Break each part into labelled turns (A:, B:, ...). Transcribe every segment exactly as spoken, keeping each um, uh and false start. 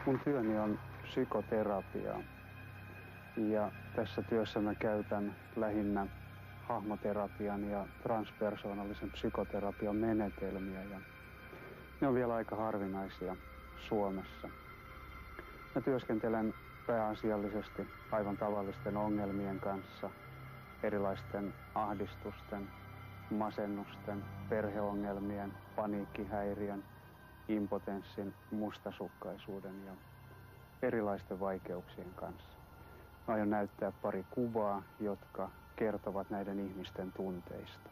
A: Mun työni on psykoterapia ja tässä työssä mä käytän lähinnä hahmoterapian ja transpersoonallisen psykoterapian menetelmiä ja ne on vielä aika harvinaisia Suomessa. Mä työskentelen pääasiallisesti aivan tavallisten ongelmien kanssa, erilaisten ahdistusten, masennusten, perheongelmien, paniikkihäiriön, impotenssin, mustasukkaisuuden ja erilaisten vaikeuksien kanssa. Mä aion näyttää pari kuvaa, jotka kertovat näiden ihmisten tunteista.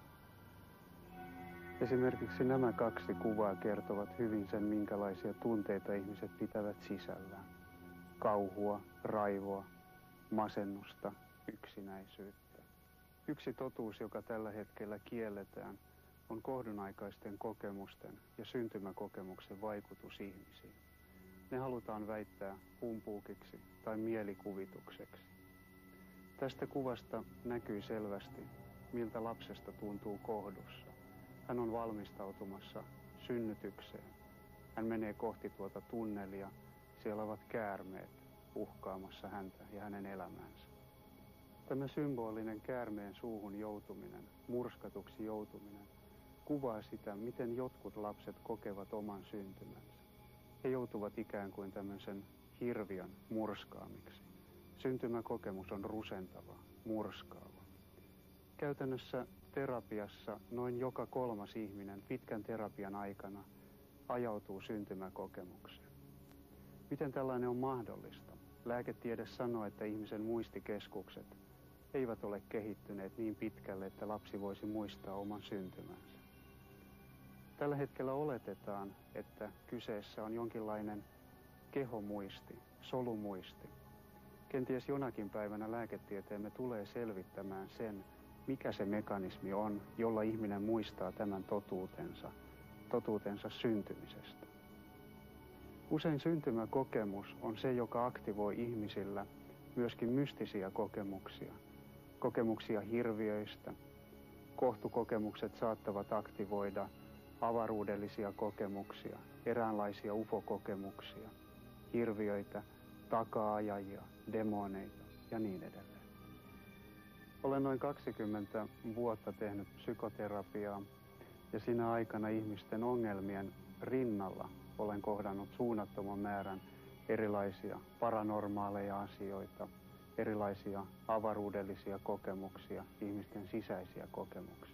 A: Esimerkiksi nämä kaksi kuvaa kertovat hyvin sen, minkälaisia tunteita ihmiset pitävät sisällään. Kauhua, raivoa, masennusta, yksinäisyyttä. Yksi totuus, joka tällä hetkellä kielletään, on kohdunaikaisten kokemusten ja syntymäkokemuksen vaikutus ihmisiin. Ne halutaan väittää humpuukiksi tai mielikuvitukseksi. Tästä kuvasta näkyy selvästi, miltä lapsesta tuntuu kohdussa. Hän on valmistautumassa synnytykseen. Hän menee kohti tuota tunnelia. Siellä ovat käärmeet uhkaamassa häntä ja hänen elämäänsä. Tämä symbolinen käärmeen suuhun joutuminen, murskatuksi joutuminen, kuvaa sitä, miten jotkut lapset kokevat oman syntymänsä. He joutuvat ikään kuin tämmöisen hirviön murskaamiksi. Syntymäkokemus on rusentava, murskaava. Käytännössä terapiassa noin joka kolmas ihminen pitkän terapian aikana ajautuu syntymäkokemukseen. Miten tällainen on mahdollista? Lääketiede sanoo, että ihmisen muistikeskukset eivät ole kehittyneet niin pitkälle, että lapsi voisi muistaa oman syntymänsä. Tällä hetkellä oletetaan, että kyseessä on jonkinlainen kehomuisti, solumuisti. Kenties jonakin päivänä lääketieteemme tulee selvittämään sen, mikä se mekanismi on, jolla ihminen muistaa tämän totuutensa, totuutensa syntymisestä. Usein syntymäkokemus on se, joka aktivoi ihmisillä myöskin mystisiä kokemuksia, kokemuksia hirviöistä. Kohtukokemukset saattavat aktivoida avaruudellisia kokemuksia, eräänlaisia ufo-kokemuksia, hirviöitä, taka-ajajia, demoneita ja niin edelleen. Olen noin kaksikymmentä vuotta tehnyt psykoterapiaa ja siinä aikana ihmisten ongelmien rinnalla olen kohdannut suunnattoman määrän erilaisia paranormaaleja asioita, erilaisia avaruudellisia kokemuksia, ihmisten sisäisiä kokemuksia.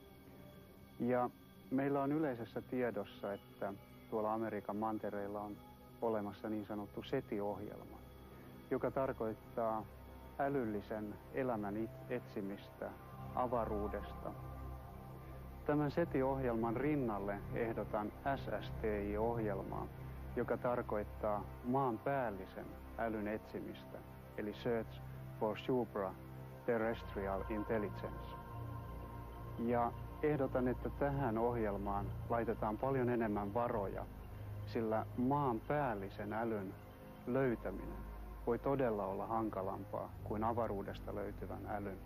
A: Ja meillä on yleisessä tiedossa, että tuolla Amerikan mantereilla on olemassa niin sanottu SETI-ohjelma, joka tarkoittaa älyllisen elämän etsimistä avaruudesta. Tämän SETI-ohjelman rinnalle ehdotan S S T I-ohjelmaa, joka tarkoittaa maanpäällisen älyn etsimistä, eli Search for Supra-Terrestrial Intelligence. Ja ehdotan, että tähän ohjelmaan laitetaan paljon enemmän varoja, sillä maanpäällisen älyn löytäminen voi todella olla hankalampaa kuin avaruudesta löytyvän älyn.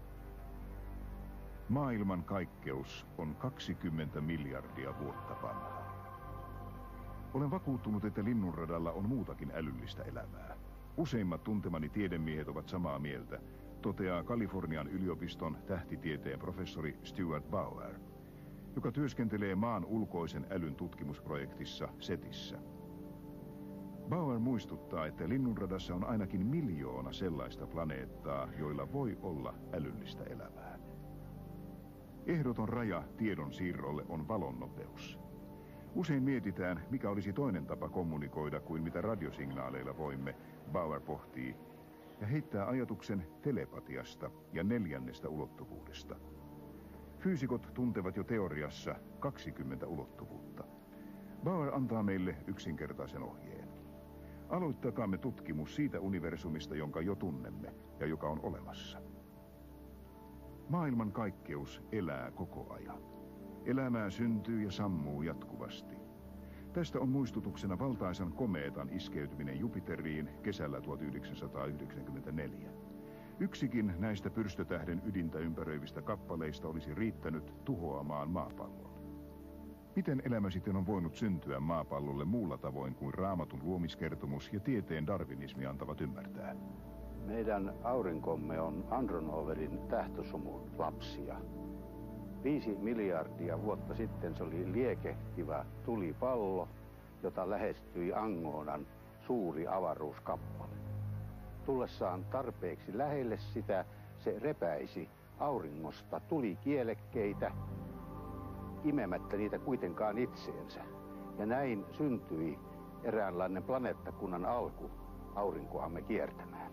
B: Maailman kaikkeus on kaksikymmentä miljardia vuotta vanha. Olen vakuuttunut, että linnunradalla on muutakin älyllistä elämää. Useimmat tuntemani tiedemiehet ovat samaa mieltä, toteaa Kalifornian yliopiston tähtitieteen professori Stuart Bauer, joka työskentelee maan ulkoisen älyn tutkimusprojektissa SETissä. Bauer muistuttaa, että linnunradassa on ainakin miljoona sellaista planeettaa, joilla voi olla älyllistä elämää. Ehdoton raja tiedon siirrolle on valonnopeus. Usein mietitään, mikä olisi toinen tapa kommunikoida kuin mitä radiosignaaleilla voimme, Bauer pohtii, ja heittää ajatuksen telepatiasta ja neljännestä ulottuvuudesta. Fyysikot tuntevat jo teoriassa kaksikymmentä ulottuvuutta. Bauer antaa meille yksinkertaisen ohjeen. Aloittakaamme tutkimus siitä universumista, jonka jo tunnemme ja joka on olemassa. Maailman kaikkeus elää koko ajan. Elämää syntyy ja sammuu jatkuvasti. Tästä on muistutuksena valtaisan komeetan iskeytyminen Jupiteriin kesällä tuhatyhdeksänsataayhdeksänkymmentäneljä. Yksikin näistä pyrstötähden ydintä ympäröivistä kappaleista olisi riittänyt tuhoamaan maapallon. Miten elämä sitten on voinut syntyä maapallolle muulla tavoin kuin Raamatun luomiskertomus ja tieteen darwinismi antavat ymmärtää?
C: Meidän aurinkomme on Andronoverin tähtösumun lapsia. Viisi miljardia vuotta sitten se oli liekehtivä tulipallo, jota lähestyi Angonan suuri avaruuskappale. Tullessaan tarpeeksi lähelle sitä, se repäisi auringosta tulikielekkeitä, imemättä niitä kuitenkaan itseensä. Ja näin syntyi eräänlainen planeettakunnan alku aurinkoamme kiertämään.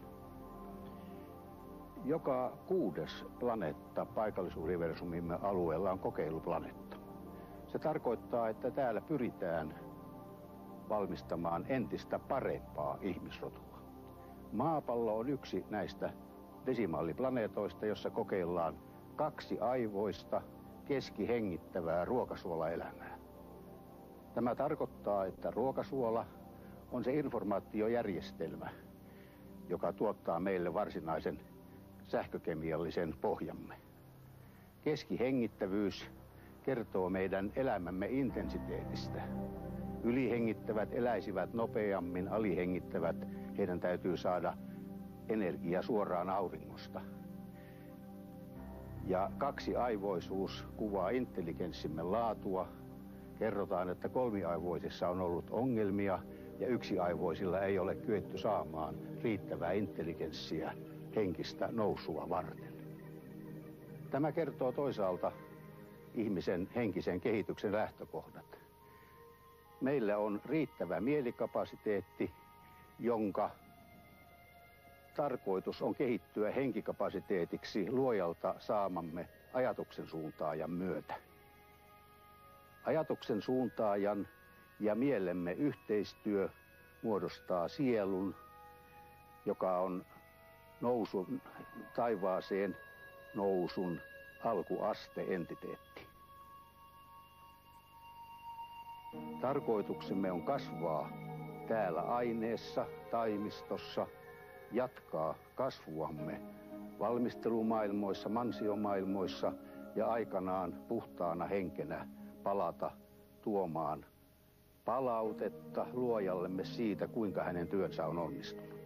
C: Joka kuudes planeetta paikallisuniversumimme alueella on kokeiluplaneetta. Se tarkoittaa, että täällä pyritään valmistamaan entistä parempaa ihmisrotua. Maapallo on yksi näistä desimaaliplaneetoista, jossa kokeillaan kaksi aivoista keskihengittävää ruokasuolaelämää. Tämä tarkoittaa, että ruokasuola on se informaatiojärjestelmä, joka tuottaa meille varsinaisen sähkökemiallisen pohjamme. Keskihengittävyys kertoo meidän elämämme intensiteetistä. Ylihengittävät eläisivät nopeammin, alihengittävät, heidän täytyy saada energia suoraan auringosta. Ja kaksiaivoisuus kuvaa intelligenssimme laatua. Kerrotaan, että kolmiaivoisissa on ollut ongelmia ja yksiaivoisilla ei ole kyetty saamaan riittävää intelligenssiä henkistä nousua varten. Tämä kertoo toisaalta ihmisen henkisen kehityksen lähtökohdat. Meillä on riittävä mielikapasiteetti, jonka tarkoitus on kehittyä henkikapasiteetiksi luojalta saamamme ajatuksen suuntaajan myötä. Ajatuksen suuntaajan ja mielemme yhteistyö muodostaa sielun, joka on nousun, taivaaseen nousun alkuaste-entiteetti. Tarkoituksemme on kasvaa täällä aineessa, taimistossa, jatkaa kasvuamme valmistelumaailmoissa, mansiomaailmoissa ja aikanaan puhtaana henkenä palata tuomaan palautetta luojallemme siitä, kuinka hänen työnsä on onnistunut.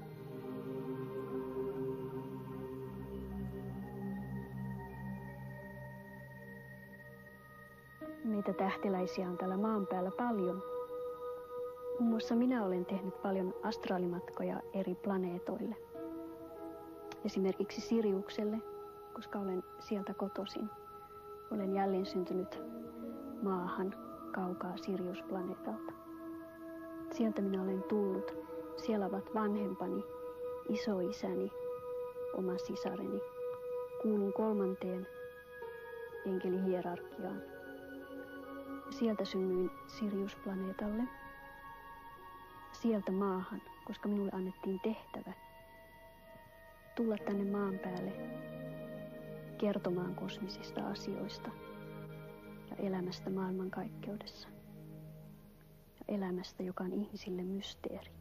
D: Meitä tähtiläisiä on täällä maan päällä paljon. Muun muassa minä olen tehnyt paljon astraalimatkoja eri planeetoille. Esimerkiksi Siriukselle, koska olen sieltä kotoisin. Olen jälleen syntynyt maahan kaukaa Sirius-planeetalta. Sieltä minä olen tullut. Siellä ovat vanhempani, isoisäni, oma sisareni. Kuulun kolmanteen enkelihierarkiaan. Sieltä synnyin Sirius-planeetalle. Sieltä maahan, koska minulle annettiin tehtävä tulla tänne maan päälle kertomaan kosmisista asioista ja elämästä maailmankaikkeudessa ja elämästä, joka on ihmisille mysteeri.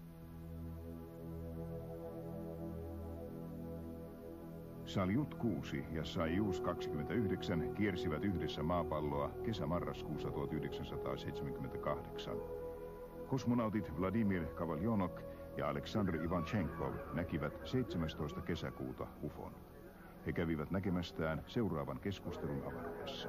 B: Saljut kuusi ja Soyuz kaksikymmentäyhdeksän kiersivät yhdessä maapalloa kesä-marraskuussa tuhatyhdeksänsataaseitsemänkymmentäkahdeksan. Kosmonautit Vladimir Kovaljonok ja Aleksandr Ivanchenkov näkivät seitsemästoista kesäkuuta U F O:n. He kävivät näkemästään seuraavan keskustelun avaruudessa.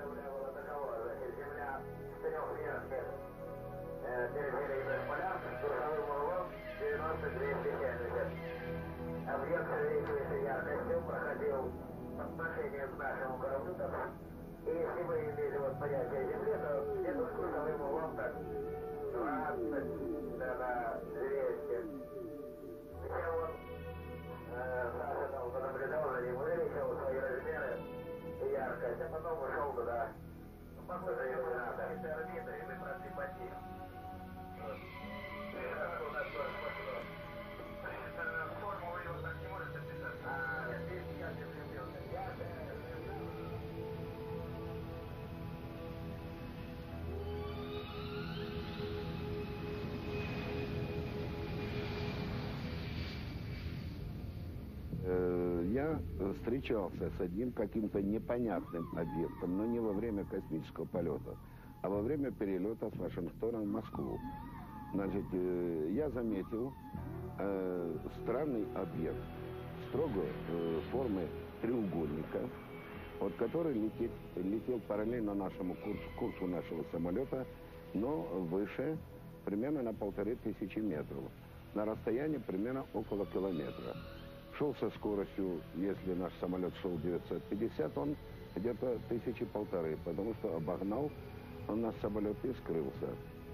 E: Я встречался с одним каким-то непонятным объектом, но не во время космического полета. а во время перелета с Вашингтона в Москву. Значит, я заметил э, странный объект строго э, формы треугольника, вот, который летит, летел параллельно нашему курсу, курсу нашего самолета, но выше, примерно на полторы тысячи метров, на расстоянии примерно около километра. Шел со скоростью, если наш самолет шел девятьсот пятьдесят, он где-то тысячи полторы, потому что обогнал он наш самолет и скрылся.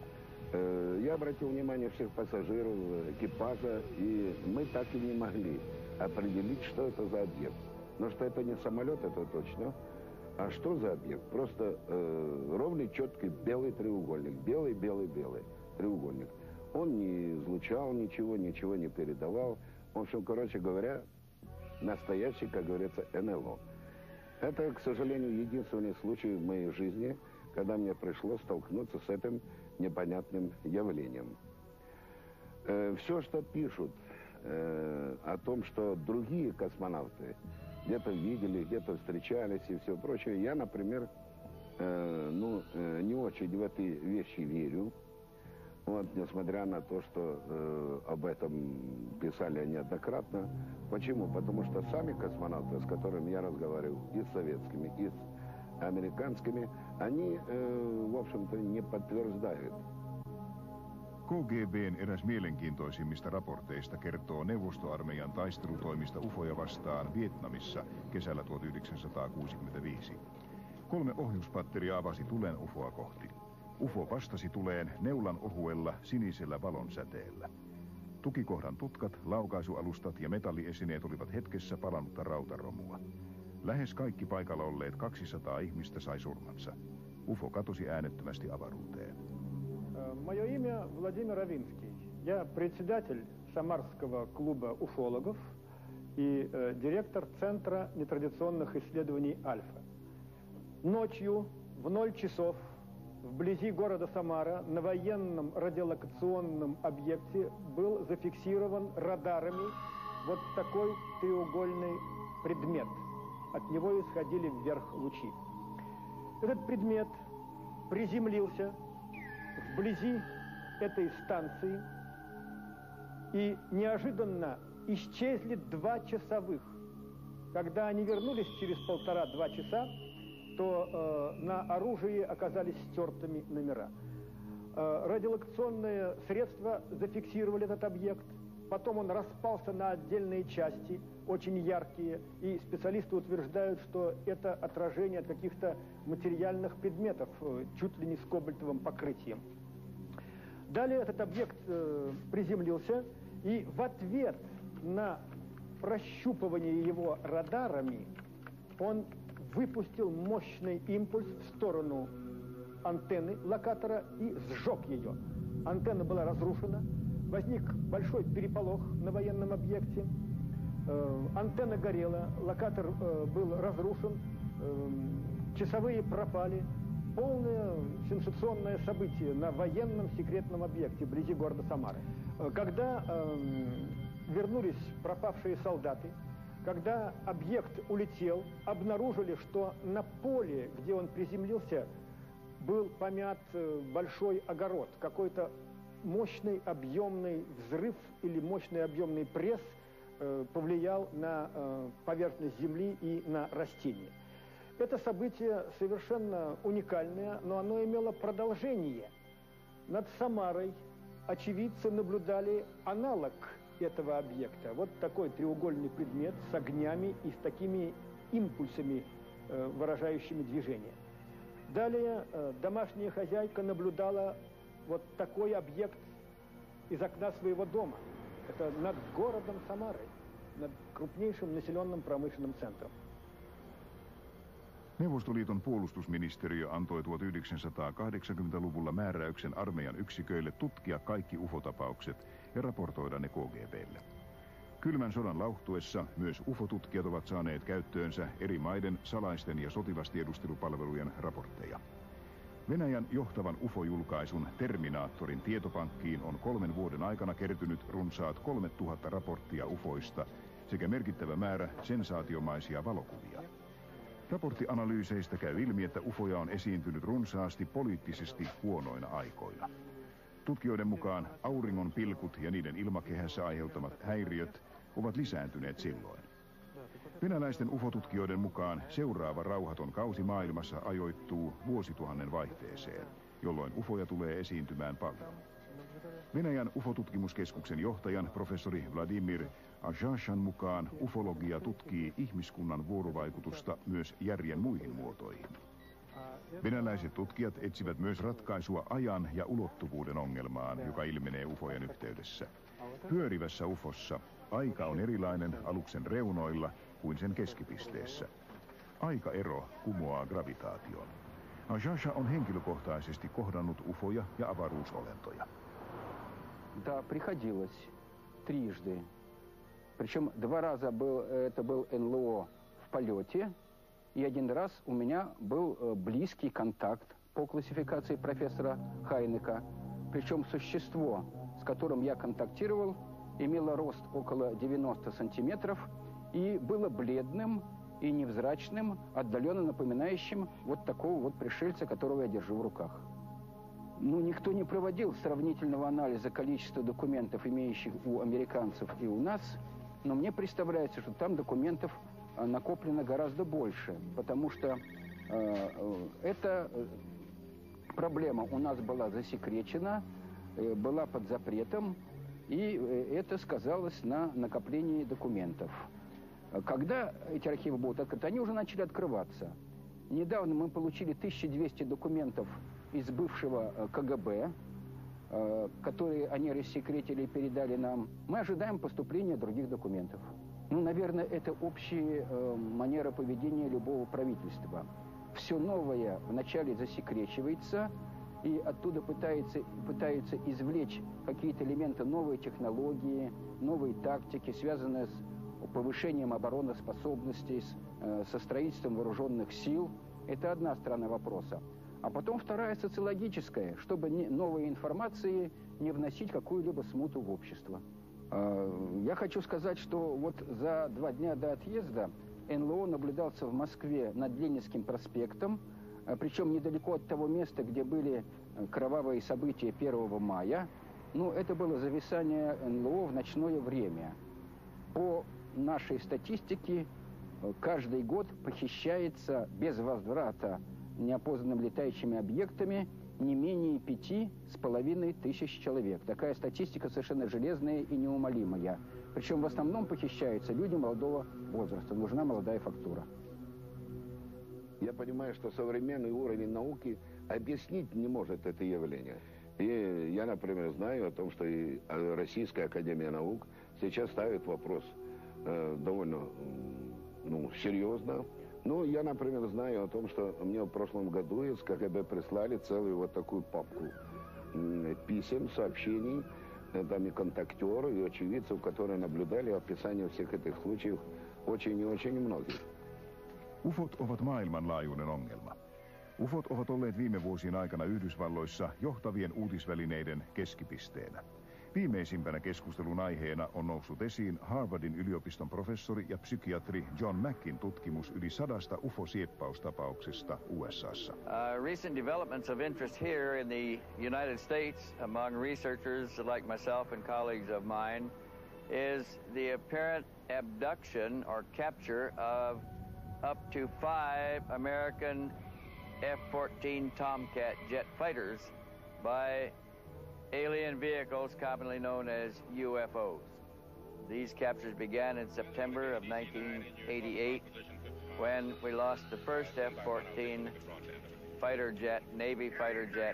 E: Э, я обратил внимание всех пассажиров, экипажа, и мы так и не могли определить, что это за объект. Но что это не самолет, это точно. А что за объект? Просто э, ровный, четкий белый треугольник. Белый, белый, белый треугольник. Он не излучал ничего, ничего не передавал. В общем, короче говоря, настоящий, как говорится, эн эл о. Это, к сожалению, единственный случай в моей жизни, когда мне пришлось столкнуться с этим непонятным явлением. Э, все, что пишут э, о том, что другие космонавты где-то видели, где-то встречались и все прочее, я, например, э, ну, э, не очень в эти вещи верю. Вот, несмотря на то, что э, об этом писали неоднократно. Почему? Потому что сами космонавты, с которыми я разговаривал, и с советскими, и с американскими, они, э, в общем-то, не подтверждают.
B: K G B:n eräs mielenkiintoisimmista raporteista kertoo neuvostoarmeijan taistelutoimista ufoja vastaan Vietnamissa kesällä tuhatyhdeksänsataakuusikymmentäviisi. Kolme ohjuspatteria avasi tulen ufoa kohti. Ufo vastasi tuleen neulan ohuella sinisellä valonsäteellä. Tukikohdan tutkat, laukaisualustat ja metalliesineet olivat hetkessä palannutta rautaromua. Lähes kaikki paikalla olleet kaksisataa ihmistä sai surmansa. Ufo katosi äänettömästi avaruuteen.
F: Мое имя Владимир Авинский. Я председатель Самарского клуба уфологов и э, директор Центра нетрадиционных исследований «Альфа». Ночью в ноль часов вблизи города Самара на военном радиолокационном объекте был зафиксирован радарами вот такой треугольный предмет. От него исходили вверх лучи. Этот предмет приземлился вблизи этой станции, и неожиданно исчезли два часовых. Когда они вернулись через полтора-два часа, то э, на оружии оказались стертыми номера. Э, радиолокационные средства зафиксировали этот объект, потом он распался на отдельные части, очень яркие, и специалисты утверждают, что это отражение от каких-то материальных предметов, э, чуть ли не с кобальтовым покрытием. Далее этот объект э, приземлился, и в ответ на прощупывание его радарами он выпустил мощный импульс в сторону антенны локатора и сжег ее. Антенна была разрушена, возник большой переполох на военном объекте, э, антенна горела, локатор э, был разрушен, э, часовые пропали. Полное сенсационное событие на военном секретном объекте вблизи города Самары. Когда э, вернулись пропавшие солдаты, когда объект улетел, обнаружили, что на поле, где он приземлился, был помят большой огород. Какой-то мощный объемный взрыв или мощный объемный пресс э, повлиял на э, поверхность земли и на растения. Это событие совершенно уникальное, но оно имело продолжение. Над Самарой очевидцы наблюдали аналог этого объекта. Вот такой треугольный предмет с огнями и с такими импульсами, э, выражающими движение. Далее э, домашняя хозяйка наблюдала вот такой объект из окна своего дома. Это над городом Самарой, над крупнейшим населенным промышленным центром.
B: Neuvostoliiton puolustusministeriö antoi tuhatyhdeksänsataakahdeksankymmentäluvulla määräyksen armeijan yksiköille tutkia kaikki ufotapaukset ja raportoida ne K G B:lle. Kylmän sodan lauhtuessa myös ufotutkijat ovat saaneet käyttöönsä eri maiden salaisten ja sotilastiedustelupalvelujen raportteja. Venäjän johtavan ufojulkaisun Terminaattorin tietopankkiin on kolmen vuoden aikana kertynyt runsaat kolmetuhatta raporttia ufoista sekä merkittävä määrä sensaatiomaisia valokuvia. Raporttianalyyseistä käy ilmi, että ufoja on esiintynyt runsaasti poliittisesti huonoina aikoina. Tutkijoiden mukaan auringon pilkut ja niiden ilmakehässä aiheuttamat häiriöt ovat lisääntyneet silloin. Venäläisten ufotutkijoiden mukaan seuraava rauhaton kausi maailmassa ajoittuu vuosituhannen vaihteeseen, jolloin ufoja tulee esiintymään paljon. Venäjän ufotutkimuskeskuksen johtajan professori Vladimir Azhashan mukaan ufologia tutkii ihmiskunnan vuorovaikutusta myös järjen muihin muotoihin. Venäläiset tutkijat etsivät myös ratkaisua ajan ja ulottuvuuden ongelmaan, joka ilmenee ufojen yhteydessä. Pyörivässä ufossa aika on erilainen aluksen reunoilla kuin sen keskipisteessä. Aikaero kumoaa gravitaation. Azhasha on henkilökohtaisesti kohdannut ufoja ja avaruusolentoja.
G: Да, приходилось трижды. Причем два раза был, это был эн эл о в полете, и один раз у меня был близкий контакт по классификации профессора Хайнека. Причем существо, с которым я контактировал, имело рост около девяноста сантиметров и было бледным и невзрачным, отдаленно напоминающим вот такого вот пришельца, которого я держу в руках. Ну, никто не проводил сравнительного анализа количества документов, имеющих у американцев и у нас, но мне представляется, что там документов накоплено гораздо больше, потому что э, эта проблема у нас была засекречена, э, была под запретом, и это сказалось на накоплении документов. Когда эти архивы будут открыты, они уже начали открываться. Недавно мы получили тысячу двести документов из бывшего ка гэ бэ, которые они рассекретили и передали нам. Мы ожидаем поступления других документов. Ну, наверное, это общая манера поведения любого правительства. Все новое вначале засекречивается, и оттуда пытается, пытаются извлечь какие-то элементы новой технологии, новой тактики, связанные с повышением обороноспособностей, со строительством вооруженных сил. Это одна сторона вопроса. А потом вторая социологическая, чтобы не, новой информации не вносить какую-либо смуту в общество. Я хочу сказать, что вот за два дня до отъезда эн эл о наблюдался в Москве над Ленинским проспектом, причем недалеко от того места, где были кровавые события первого мая. Ну, это было зависание эн эл о в ночное время. По нашей статистике, каждый год похищается без возврата неопознанными летающими объектами не менее пяти с половиной тысяч человек. Такая статистика совершенно железная и неумолимая. Причем в основном похищаются люди молодого возраста. Нужна молодая фактура.
E: Я понимаю, что современный уровень науки объяснить не может это явление. И я, например, знаю о том, что и Российская академия наук сейчас ставит вопрос э, довольно ну, серьезно. Ну, я, например, знаю о том, что мне в прошлом году из ка гэ бэ прислали целую вот такую папку писем, сообщений, там и контактеры, и очевидцев, которые наблюдали описание всех этих случаев, очень и очень многих.
B: Ufot ovat maailmanlaajuinen ongelma. Ufot ovat olleet viime vuosien aikana Yhdysvalloissa johtavien uutisvälineiden keskipisteenä. Viimeisimpänä keskustelun aiheena on noussut esiin Harvardin yliopiston professori ja psykiatri John Mackin tutkimus yli sadasta ufo-sieppaustapauksesta U S A:ssa.
H: Uh, recent developments of interest here in the United States among researchers like myself and colleagues of mine is the apparent abduction or capture of up to five American F fourteen Tomcat jet fighters by alien vehicles commonly known as U F Os. These captures began in September of nineteen eighty-eight when we lost the first F fourteen fighter jet, Navy fighter jet,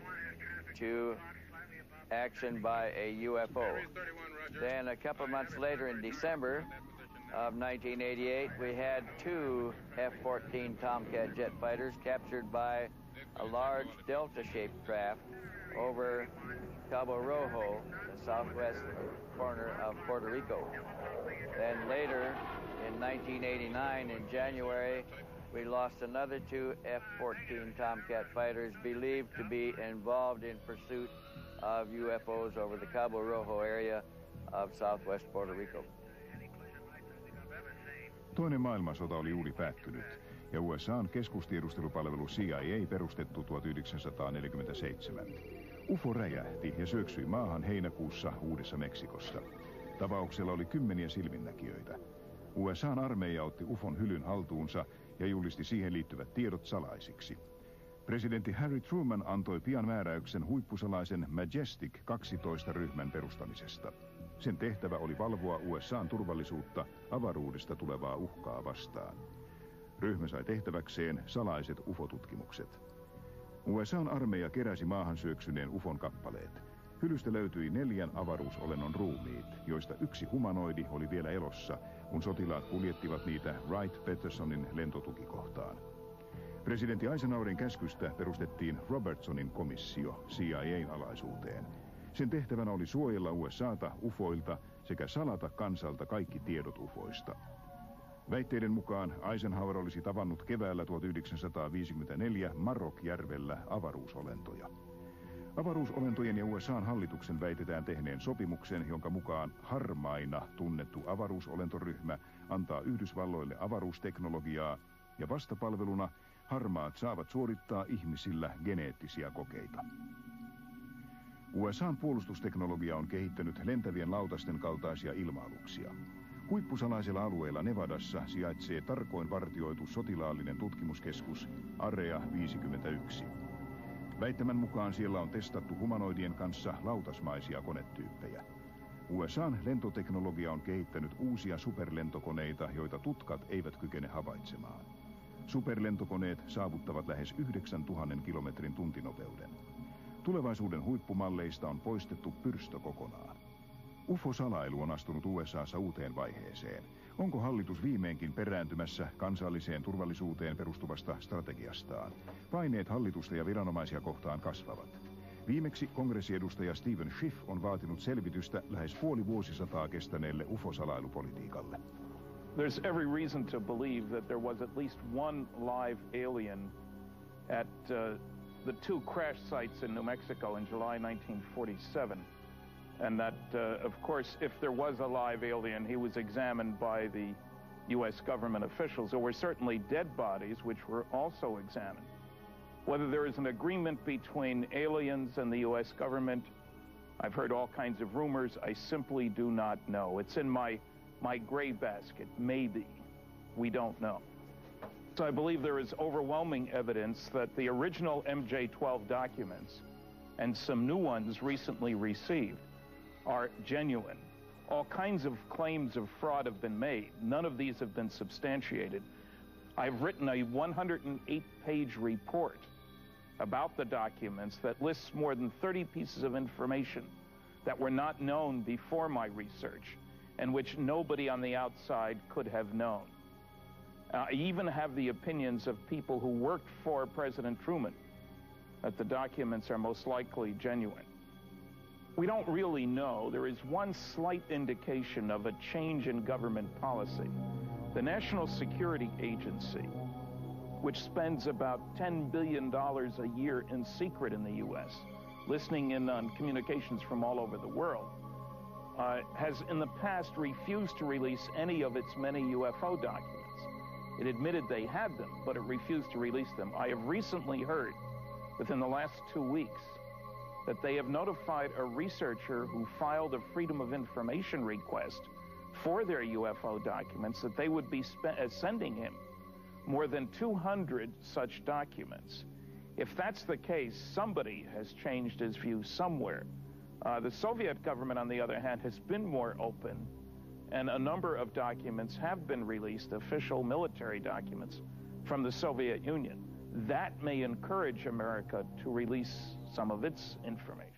H: to action by a U F O. Then a couple months later in December of nineteen eighty-eight, we had two F fourteen Tomcat jet fighters captured by a large delta-shaped craft over Cabo Rojo, the southwest corner of Puerto Rico. Then later, in nineteen eighty-nine, in January, we lost another two F fourteen Tomcat fighters believed to be involved in pursuit of U F Os over the Cabo Rojo area of southwest Puerto Rico.
B: Toinen maailmansota oli juuri päättynyt, ja U S A:n keskustiedustelupalvelu C I A perustettu tuhatyhdeksänsataaneljäkymmentäseitsemän. U F O räjähti ja syöksyi maahan heinäkuussa Uudessa Meksikossa. Tapauksella oli kymmeniä silminnäkijöitä. U S A:n armeija otti U F O:n hylyn haltuunsa ja julisti siihen liittyvät tiedot salaisiksi. Presidentti Harry Truman antoi pian määräyksen huippusalaisen Majestic kaksitoista ryhmän perustamisesta. Sen tehtävä oli valvoa U S A:n turvallisuutta avaruudesta tulevaa uhkaa vastaan. Ryhmä sai tehtäväkseen salaiset U F O-tutkimukset. U S A:n armeija keräsi maahan syöksyneen U F O:n kappaleet. Hylystä löytyi neljän avaruusolennon ruumiit, joista yksi humanoidi oli vielä elossa, kun sotilaat kuljettivat niitä Wright-Pattersonin lentotukikohtaan. Presidentti Eisenhowerin käskystä perustettiin Robertsonin komissio C I A:n alaisuuteen. Sen tehtävänä oli suojella U S A:ta U F Oilta sekä salata kansalta kaikki tiedot U F Oista. Väitteiden mukaan Eisenhower olisi tavannut keväällä tuhatyhdeksänsataaviisikymmentäneljä Marokjärvellä avaruusolentoja. Avaruusolentojen ja U S A:n hallituksen väitetään tehneen sopimuksen, jonka mukaan harmaina tunnettu avaruusolentoryhmä antaa Yhdysvalloille avaruusteknologiaa ja vastapalveluna harmaat saavat suorittaa ihmisillä geneettisiä kokeita. U S A:n puolustusteknologia on kehittänyt lentävien lautasten kaltaisia ilma-aluksia. Huippusalaisella alueella Nevadassa sijaitsee tarkoin vartioitu sotilaallinen tutkimuskeskus Area viisikymmentäyksi. Väittämän mukaan siellä on testattu humanoidien kanssa lautasmaisia konetyyppejä. U S A:n lentoteknologia on kehittänyt uusia superlentokoneita, joita tutkat eivät kykene havaitsemaan. Superlentokoneet saavuttavat lähes yhdeksäntuhatta kilometrin tuntinopeuden. Tulevaisuuden huippumalleista on poistettu pyrstö kokonaan. U F O-salailu on astunut U S A:ssa uuteen vaiheeseen. Onko hallitus viimeinkin perääntymässä kansalliseen turvallisuuteen perustuvasta strategiastaan? Paineet hallitusta ja viranomaisia kohtaan kasvavat. Viimeksi kongressiedustaja Stephen Schiff on vaatinut selvitystä lähes puoli vuosisataa kestäneelle U F O-salailupolitiikalle.
I: There's every reason to believe that there was at least one live alien at uh, the two crash sites in New Mexico in July nineteen forty-seven. And that, uh, of course, if there was a live alien, he was examined by the U S government officials. There were certainly dead bodies, which were also examined. Whether there is an agreement between aliens and the U S government, I've heard all kinds of rumors. I simply do not know. It's in my, my gray basket. Maybe. We don't know. So I believe there is overwhelming evidence that the original M J twelve documents and some new ones recently received are genuine. All kinds of claims of fraud have been made. None of these have been substantiated. I've written a one hundred eight page report about the documents that lists more than thirty pieces of information that were not known before my research and which nobody on the outside could have known. I even have the opinions of people who worked for President Truman that the documents are most likely genuine. We don't really know. There is one slight indication of a change in government policy. The National Security Agency, which spends about ten billion dollars a year in secret in the U S, listening in on communications from all over the world, uh, has in the past refused to release any of its many U F O documents. It admitted they had them, but it refused to release them. I have recently heard, within the last two weeks, that they have notified a researcher who filed a Freedom of Information request for their U F O documents that they would be uh, sending him more than two hundred such documents. If that's the case, somebody has changed his view somewhere. Uh, the Soviet government, on the other hand, has been more open, and a number of documents have been released, official military documents from the Soviet Union. That may encourage America to release some of its information.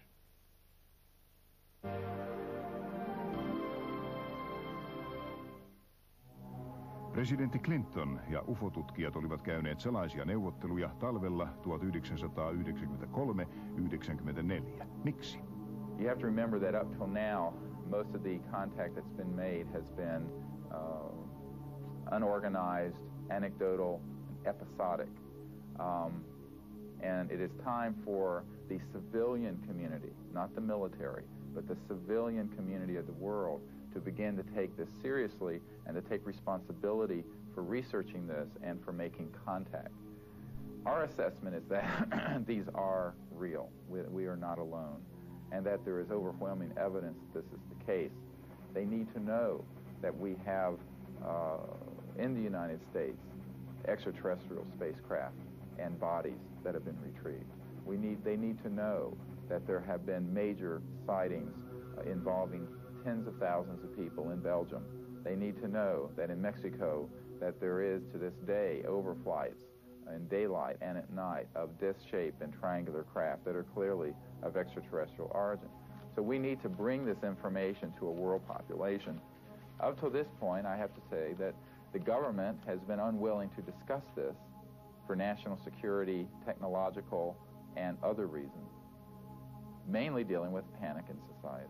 B: Presidentti Clinton ja U F O-tutkijat olivat käyneet salaisia neuvotteluja talvella tuhatyhdeksänsataayhdeksänkymmentäkolme yhdeksänkymmentäneljä. Miksi?
J: You have to remember that up till now, most of the contact that's been made has been uh, unorganized, anecdotal, episodic. Um, and it is time for the civilian community, not the military, but the civilian community of the world to begin to take this seriously and to take responsibility for researching this and for making contact. Our assessment is that these are real. We, we are not alone, and that there is overwhelming evidence that this is the case. They need to know that we have, uh, in the United States, extraterrestrial spacecraft and bodies that have been retrieved. We need, they need to know that there have been major sightings uh, involving tens of thousands of people in Belgium. They need to know that in Mexico that there is to this day overflights in daylight and at night of disc-shaped and triangular craft that are clearly of extraterrestrial origin. So we need to bring this information to a world population. Up to this point, I have to say that the government has been unwilling to discuss this for national security, technological, and other reasons, mainly dealing with panic in society.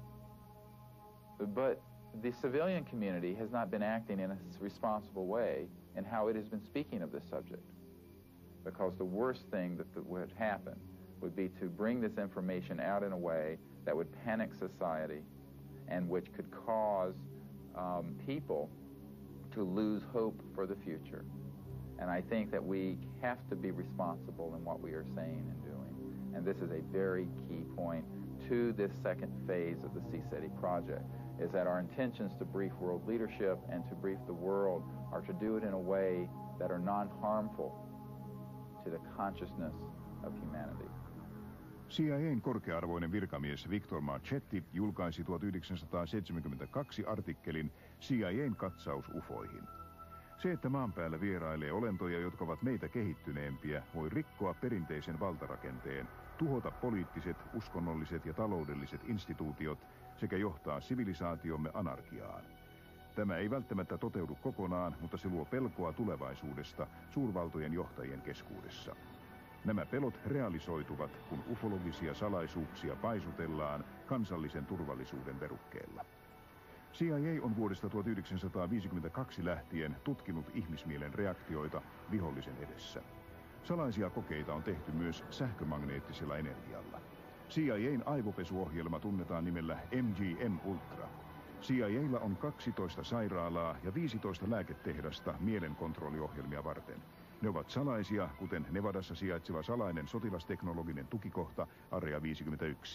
J: But the civilian community has not been acting in a responsible way in how it has been speaking of this subject, because the worst thing that would happen would be to bring this information out in a way that would panic society and which could cause um, people to lose hope for the future. And I think that we have to be responsible in what we are saying and doing. And this is a very key point to this second phase of the Sea City project, is that our intentions to brief world leadership and to brief the world are to do it in a way that are non-harmful to the consciousness of humanity.
B: C I A:n korkea-arvoinen virkamies Victor Marchetti julkaisi tuhatyhdeksänsataaseitsemänkymmentäkaksi artikkelin C I A:n katsaus ufoihin. Se, että maan päällä vierailee olentoja, jotka ovat meitä kehittyneempiä, voi rikkoa perinteisen valtarakenteen, tuhota poliittiset, uskonnolliset ja taloudelliset instituutiot sekä johtaa sivilisaatiomme anarkiaan. Tämä ei välttämättä toteudu kokonaan, mutta se luo pelkoa tulevaisuudesta suurvaltojen johtajien keskuudessa. Nämä pelot realisoituvat, kun ufologisia salaisuuksia paisutellaan kansallisen turvallisuuden verukkeella. C I A on vuodesta tuhatyhdeksänsataaviisikymmentäkaksi lähtien tutkinut ihmismielen reaktioita vihollisen edessä. Salaisia kokeita on tehty myös sähkömagneettisella energialla. C I A:n aivopesuohjelma tunnetaan nimellä M G M Ultra. C I A:lla on kaksitoista sairaalaa ja viisitoista lääketehdasta mielenkontrolliohjelmia varten. Ne ovat salaisia, kuten Nevadassa sijaitseva salainen sotilasteknologinen tukikohta Area viisikymmentäyksi.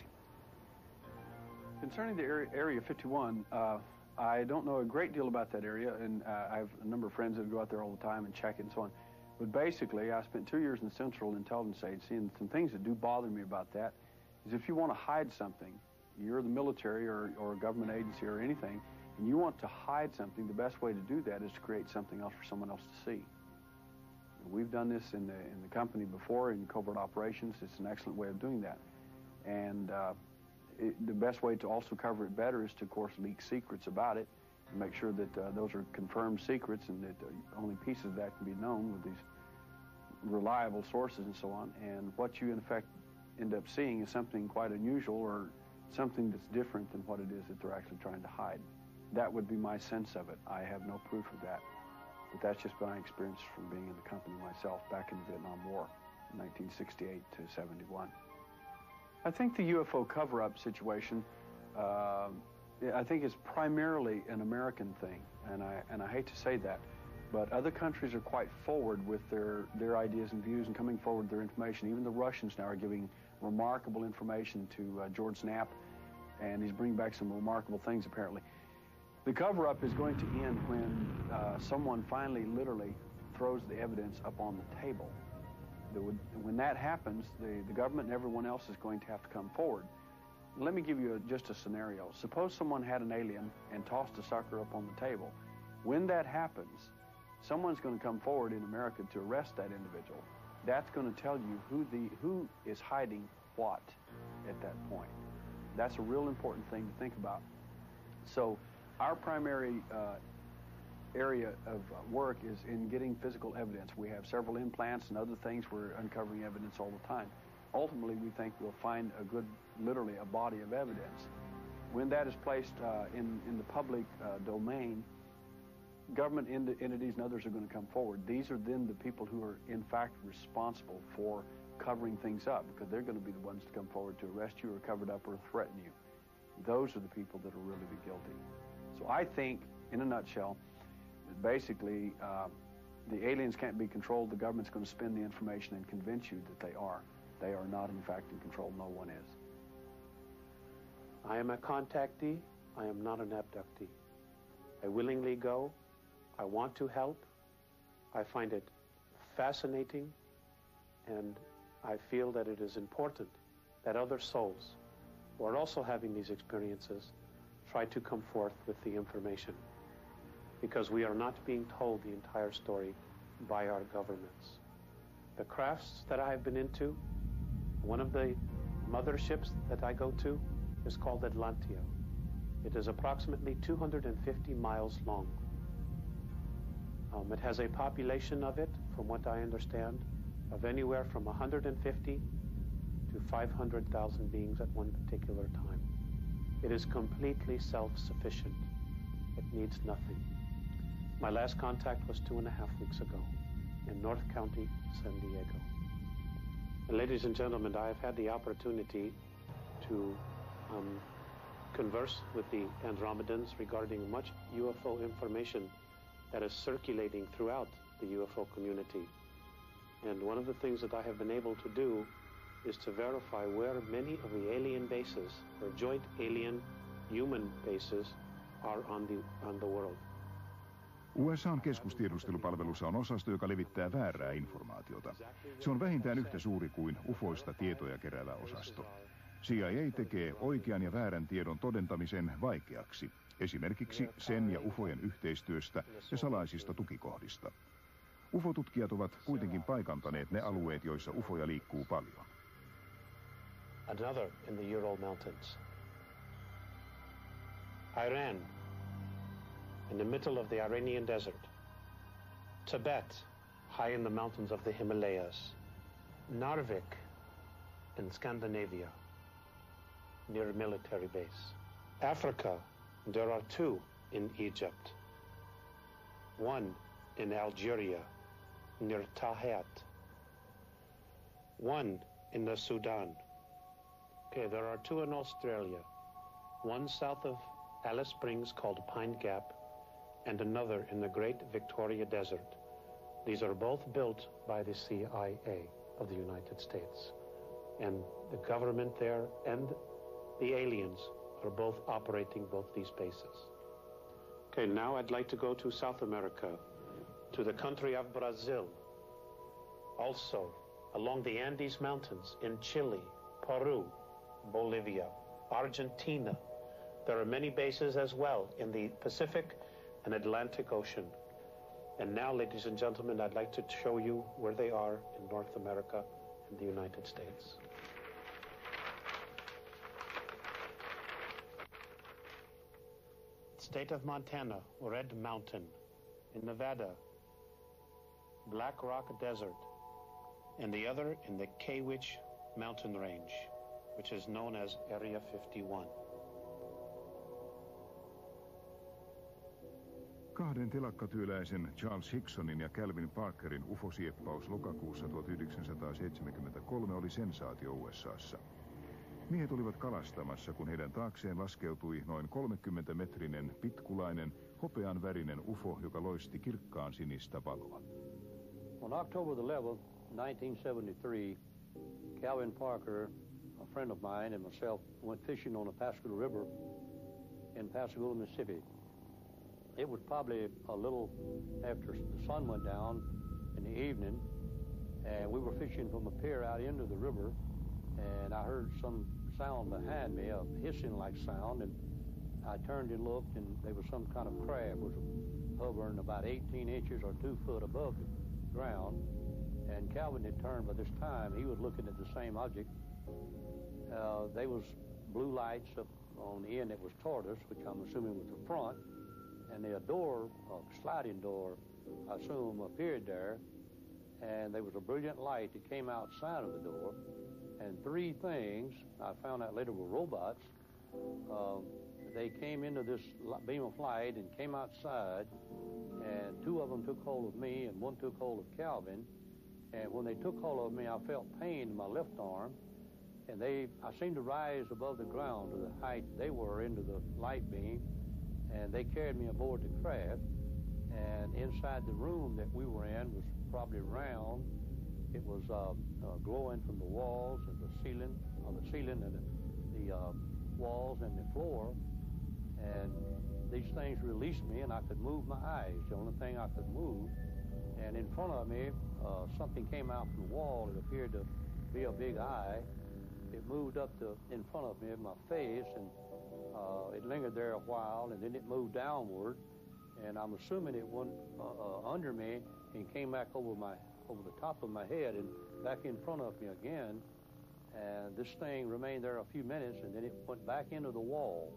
K: Concerning the area, area fifty-one, uh, I don't know a great deal about that area, and uh, I have a number of friends that go out there all the time and check and so on. But basically, I spent two years in the Central Intelligence Agency, and some things that do bother me about that is if you want to hide something, you're the military or, or a government agency or anything, and you want to hide something, the best way to do that is to create something else for someone else to see. We've done this in the, in the company before in covert operations. It's an excellent way of doing that. And uh, it, the best way to also cover it better is to, of course, leak secrets about it and make sure that uh, those are confirmed secrets and that uh, only pieces of that can be known with these reliable sources and so on. And what you, in effect, end up seeing is something quite unusual or something that's different than what it is that they're actually trying to hide. That would be my sense of it. I have no proof of that. But that's just my experience from being in the company myself back in the Vietnam War, nineteen sixty-eight to seventy-one. I think the U F O cover-up situation, uh, I think is primarily an American thing, and I, and I hate to say that, but other countries are quite forward with their, their ideas and views and coming forward with their information. Even the Russians now are giving remarkable information to uh, George Knapp, and he's bringing back some remarkable things apparently. The cover-up is going to end when uh, someone finally literally throws the evidence up on the table. The, when that happens, the, the government and everyone else is going to have to come forward. Let me give you a, just a scenario. Suppose someone had an alien and tossed a sucker up on the table. When that happens, someone's going to come forward in America to arrest that individual. That's going to tell you who, the, who is hiding what at that point. That's a real important thing to think about. So our primary uh, area of uh, work is in getting physical evidence. We have several implants and other things. We're uncovering evidence all the time. Ultimately, we think we'll find a good, literally a body of evidence. When that is placed uh, in, in the public uh, domain, government ent entities and others are going to come forward. These are then the people who are, in fact, responsible for covering things up, because they're going to be the ones to come forward to arrest you or cover it up or threaten you. Those are the people that will really be guilty. So I think, in a nutshell, that basically uh, the aliens can't be controlled. The government's going to spin the information and convince you that they are. They are not, in fact, in control. No one is.
L: I am a contactee. I am not an abductee. I willingly go. I want to help. I find it fascinating, and I feel that it is important that other souls who are also having these experiences try to come forth with the information, because we are not being told the entire story by our governments. The crafts that I have been into, one of the motherships that I go to is called Atlantia. It is approximately two hundred fifty miles long. Um, it has a population of it, from what I understand, of anywhere from one hundred fifty to five hundred thousand beings at one particular time. It is completely self-sufficient. It needs nothing. My last contact was two and a half weeks ago in North County, San Diego. And ladies and gentlemen, I have had the opportunity to um, converse with the Andromedans regarding much U F O information that is circulating throughout the U F O community. And one of the things that I have been able to do is to verify where many of the alien bases, or joint alien-human bases, are on the, on the world.
B: U S A:n keskustiedustelupalvelussa on osasto, joka levittää väärää informaatiota. Se on vähintään yhtä suuri kuin ufoista tietoja keräävä osasto. C I A tekee oikean ja väärän tiedon todentamisen vaikeaksi, esimerkiksi sen ja ufojen yhteistyöstä ja salaisista tukikohdista. Ufotutkijat ovat kuitenkin paikantaneet ne alueet, joissa ufoja liikkuu paljon.
L: Another in the Ural Mountains. Iran, in the middle of the Iranian desert. Tibet, high in the mountains of the Himalayas. Narvik, in Scandinavia, near a military base. Africa, there are two in Egypt. One in Algeria, near Tahat. One in the Sudan. Okay, there are two in Australia. One south of Alice Springs called Pine Gap, and another in the Great Victoria Desert. These are both built by the C I A of the United States. And the government there and the aliens are both operating both these bases. Okay, now I'd like to go to South America, to the country of Brazil. Also, along the Andes Mountains in Chile, Peru, Bolivia, Argentina. There are many bases as well in the Pacific and Atlantic Ocean. And now, ladies and gentlemen, I'd like to show you where they are in North America and the United States. State of Montana, Red Mountain. In Nevada, Black Rock Desert. And the other in the Kawich Mountain Range, which is known as Area fifty-one.
B: Kahden telakkatyöläisen Charles Hicksonin ja Calvin Parkerin ufosieppaus lokakuussa tuhatyhdeksänsataaseitsemänkymmentäkolme oli sensaatio U S A:ssa. Miehet olivat kalastamassa, kun heidän taakseen laskeutui noin kolmekymmentämetrinen pitkulainen, hopean värinen ufo, joka loisti kirkkaan sinistä valoa.
M: On October the eleventh, nineteen seventy-three, Calvin Parker, a friend of mine, and myself went fishing on the Pascagoula River in Pascagoula, Mississippi. It was probably a little after the sun went down in the evening, and we were fishing from a pier out into the river, and I heard some sound behind me, a hissing-like sound, and I turned and looked, and there was some kind of crab was hovering about eighteen inches or two foot above the ground, and Calvin had turned by this time. He was looking at the same object. Uh, there was blue lights up on the end that was toward us, which I'm assuming was the front, and the door, a sliding door, I assume, appeared there, and there was a brilliant light that came outside of the door, and three things, I found out later, were robots. Uh, they came into this beam of light and came outside, and two of them took hold of me, and one took hold of Calvin, and when they took hold of me, I felt pain in my left arm, and they, I seemed to rise above the ground to the height they were into the light beam, and they carried me aboard the craft. And inside the room that we were in was probably round. It was uh, uh, glowing from the walls and the ceiling, or the ceiling and the, the uh, walls and the floor. And these things released me, and I could move my eyes, the only thing I could move. And in front of me, uh, something came out from the wall. It appeared to be a big eye. It moved up to in front of me, in my face, and uh, it lingered there a while, and then it moved downward. And I'm assuming it went uh, uh, under me and came back over my over the top of my head and back in front of me again. And this thing remained there a few minutes, and then it went back into the wall.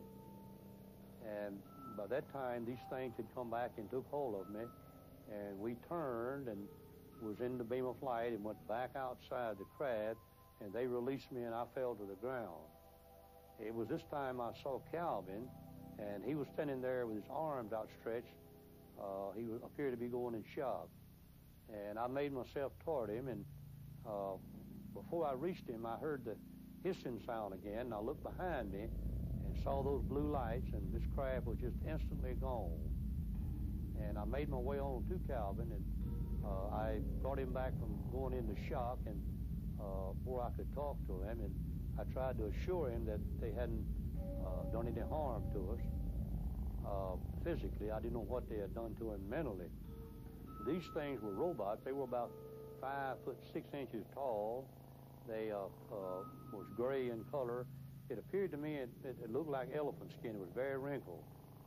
M: And by that time, these things had come back and took hold of me. And we turned and was in the beam of light and went back outside the craft, and they released me, and I fell to the ground. It was this time I saw Calvin, and he was standing there with his arms outstretched. Uh, he was, appeared to be going in shock. And I made myself toward him, and uh, before I reached him, I heard the hissing sound again, and I looked behind me and saw those blue lights, and this craft was just instantly gone. And I made my way on to Calvin, and uh, I brought him back from going into shock, and uh, before I could talk to him, and I tried to assure him that they hadn't uh, done any harm to us uh, physically. I didn't know what they had done to him mentally. These things were robots. They were about five foot six inches tall. They uh, uh, was gray in color. It appeared to me it, it, it looked like elephant skin. It was very wrinkled,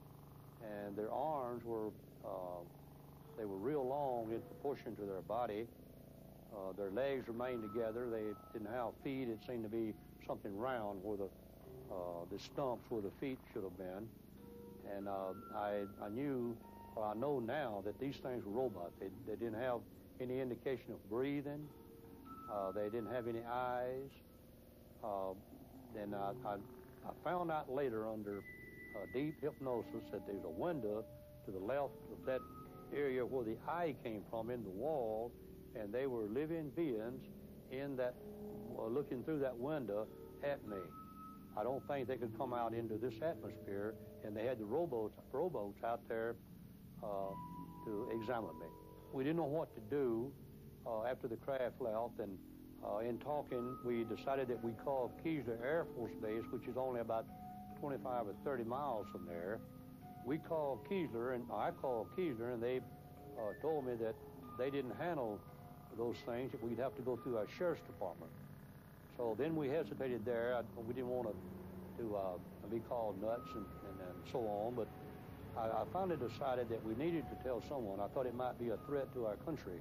M: and their arms were uh, they were real long in proportion to their body. Uh, their legs remained together. They didn't have feet. It seemed to be something round where the uh, the stumps where the feet should have been. And uh, I I knew. Well, I know now that these things were robots. They, they didn't have any indication of breathing. Uh, they didn't have any eyes. Uh, and I, I, I found out later under uh, deep hypnosis that there's a window to the left of that area where the eye came from in the wall, and they were living beings in that, uh, looking through that window at me. I don't think they could come out into this atmosphere, and they had the rowboats, rowboats out there Uh, to examine me. We didn't know what to do uh, after the craft left, and uh, in talking, we decided that we call Keesler Air Force Base, which is only about twenty-five or thirty miles from there. We called Keesler, and I called Keesler, and they uh, told me that they didn't handle those things, that we'd have to go through our sheriff's department. So then we hesitated there. I, we didn't want to, to uh, be called nuts and, and, and so on, but I, I finally decided that we needed to tell someone. I thought it might be a threat to our country.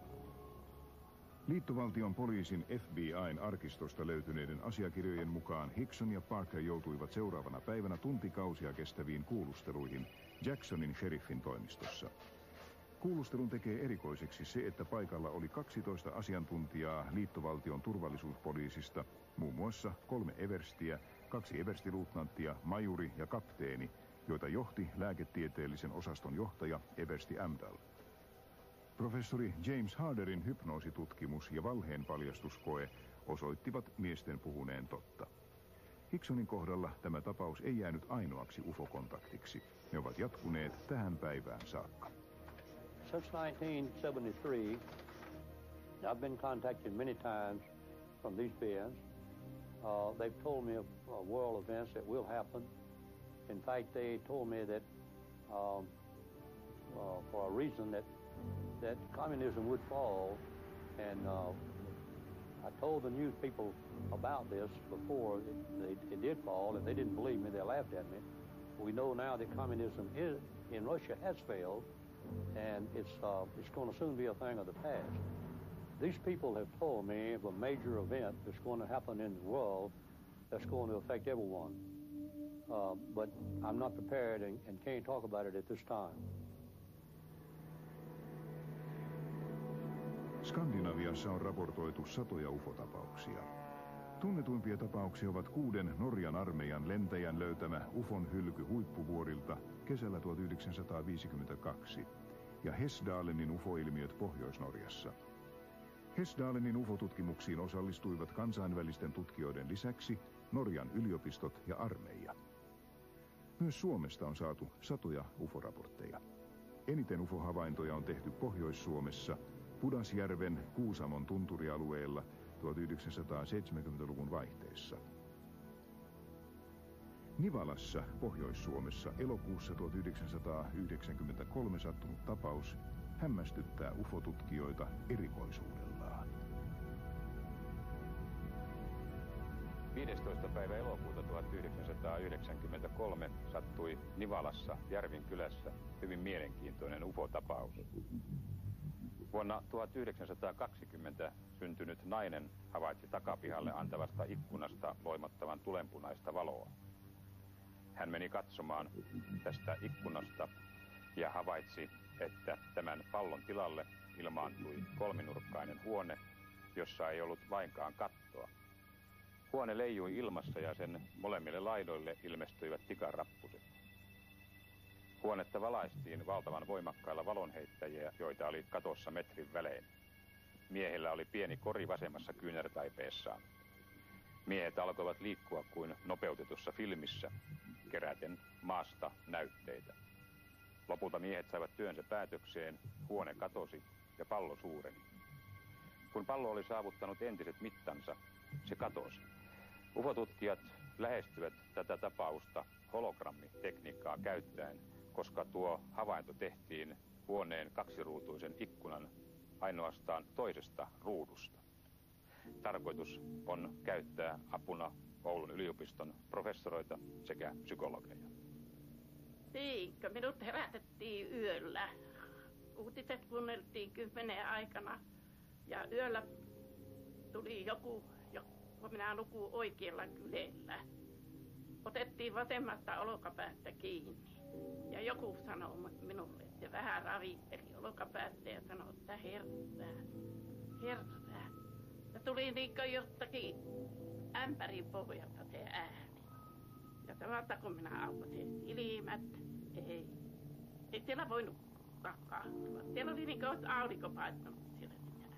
B: Liittovaltion poliisin F B I:n arkistosta löytyneiden asiakirjojen mukaan Hickson ja Parker joutuivat seuraavana päivänä tuntikausia kestäviin kuulusteluihin Jacksonin sheriffin toimistossa. Kuulustelun tekee erikoiseksi se, että paikalla oli kaksitoista asiantuntijaa liittovaltion turvallisuuspoliisista, muun muassa kolme everstiä, kaksi everstiluutnanttia, majuri ja kapteeni, joita johti lääketieteellisen osaston johtaja Eversti Amdahl. Professori James Harderin hypnoositutkimus ja valheen paljastuskoe osoittivat miesten puhuneen totta. Hicksonin kohdalla tämä tapaus ei jäänyt ainoaksi U F O-kontaktiksi. Ne ovat jatkuneet tähän päivään saakka.
M: Since nineteen seventy-three, I've been contacted many times from these beings. Uh, they've told me of uh, world events that will happen. In fact, they told me that um, uh, for a reason that that communism would fall, and uh, I told the news people about this before it, they, it did fall, and they didn't believe me. They laughed at me. We know now that communism is in Russia has failed, and it's uh, it's going to soon be a thing of the past. These people have told me of a major event that's going to happen in the world that's going to affect everyone. Uh, but I'm not prepared and, and can't talk about it at this time.
B: Skandinaviassa on raportoitu satoja U F O-tapauksia. Tunnetuimpia tapauksia ovat kuuden Norjan armeijan lentäjän löytämä U F O:n hylky huippuvuorilta kesällä tuhatyhdeksänsataaviisikymmentäkaksi ja Hesdalenin U F O-ilmiöt Pohjois-Norjassa. Hesdalenin U F O-tutkimuksiin osallistuivat kansainvälisten tutkijoiden lisäksi Norjan yliopistot ja armeija. Myös Suomesta on saatu satoja U F O-raportteja. Eniten U F O-havaintoja on tehty Pohjois-Suomessa, Pudasjärven Kuusamon tunturialueella tuhatyhdeksänsataaseitsemänkymmentäluvun vaihteessa. Nivalassa, Pohjois-Suomessa, elokuussa tuhatyhdeksänsataayhdeksänkymmentäkolme sattunut tapaus hämmästyttää U F O-tutkijoita erikoisuudellaan.
N: viidestoista päivä elokuuta tuhatyhdeksänsataayhdeksänkymmentäkolme sattui Nivalassa, Järvin kylässä, hyvin mielenkiintoinen U F O-tapaus. Vuonna tuhatyhdeksänsataakaksikymmentä syntynyt nainen havaitsi takapihalle antavasta ikkunasta loimottavan tulenpunaista valoa. Hän meni katsomaan tästä ikkunasta ja havaitsi, että tämän pallon tilalle ilmaantui kolminurkkainen huone, jossa ei ollut lainkaan kattoa. Huone leijui ilmassa ja sen molemmille laidoille ilmestyivät tikanrappuset. Huonetta valaistiin valtavan voimakkailla valonheittäjiä, joita oli katossa metrin välein. Miehellä oli pieni kori vasemmassa kyynärtaipeessaan. Miehet alkoivat liikkua kuin nopeutetussa filmissä, keräten maasta näytteitä. Lopulta miehet saivat työnsä päätökseen, huone katosi ja pallo suureni. Kun pallo oli saavuttanut entiset mittansa, se katosi. U F O-tutkijat lähestyvät tätä tapausta hologrammitekniikkaa käyttäen, koska tuo havainto tehtiin huoneen kaksiruutuisen ikkunan ainoastaan toisesta ruudusta. Tarkoitus on käyttää apuna Oulun yliopiston professoroita sekä psykologeja.
O: Niinkö, minut herätettiin yöllä. Uutiset kuunneltiin kymmenen aikana ja yöllä tuli joku, kun minä nukun oikealla kyljellä. Otettiin vasemmasta olkapäästä kiinni ja joku sanoi minulle, että vähän ravitteli olkapäästä ja sanoi, että herää, herää. Ja tuli niinkö jostakin ämpärin pohjalta se ääni. Ja samalla kun minä aukasin silmät, ei, ei siellä voinut kahtua. Siellä oli niin kuin aurinko paistunut siellä sisällä.